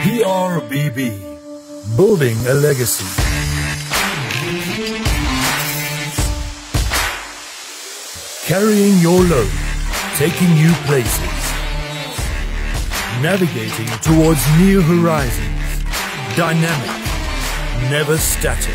PRBB, building a legacy. Carrying your load, taking you places. Navigating towards new horizons. Dynamic, never static.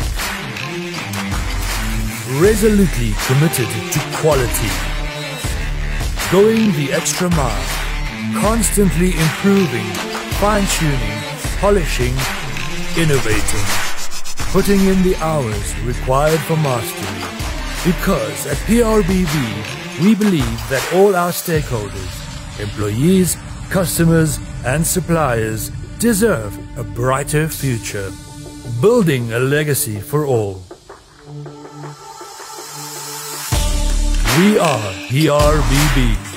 Resolutely committed to quality. Going the extra mile. Constantly improving, fine-tuning, polishing, innovating. Putting in the hours required for mastery. Because at PRBB, we believe that all our stakeholders, employees, customers and suppliers deserve a brighter future. Building a legacy for all. We are PRBB.